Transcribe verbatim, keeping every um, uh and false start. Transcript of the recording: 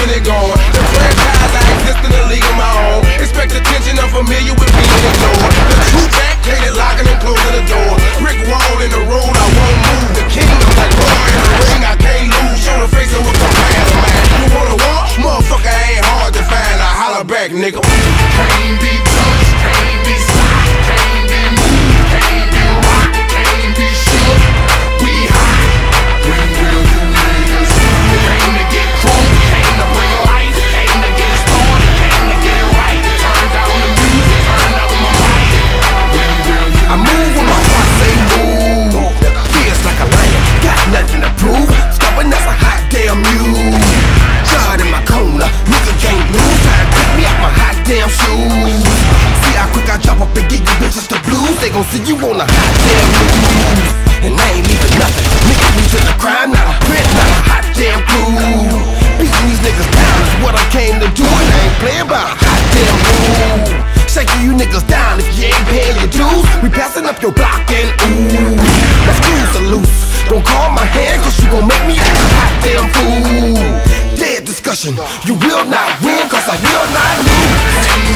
it going. The franchise, I exist in a league of my own. Expect attention, I'm familiar with being ignored. The true back, hated locking and closing the door. Brick wall in the road, I won't move. The kingdom like Roy in the ring, I can't lose. Show the face of a commander, man. You wanna walk? Motherfucker ain't hard to find. I holler back, nigga. Can't be touched, can't be stopped, can't be moved, can't be rocked, can't be shook. We hot. When will you niggas see? Came to get crunk, came to bring light, came to get started, came to get it right. Turn down the music, turn up my mic. When will you I move when my heart say move. Feels like a lion, got nothing to prove. Stubborn as a hot damn mule. Shot in my corner, nigga can't lose. Try to pick me out my hot damn shoes. See how quick I drop up and get you bitches the blues. They gon' see you on a hot damn move. And I ain't leaving nothing. Nigga, we to the crime, not a print, not a hot damn clue. Beating these niggas down is what I came to do. And I ain't playing by a hot damn rule. Shaking you niggas down if you ain't paying your dues. We passing up your block and ooh. My screws are loose. Don't call my hand cause you gon' make me act a hot damn fool. Dead discussion, you will not win cause I will not lose.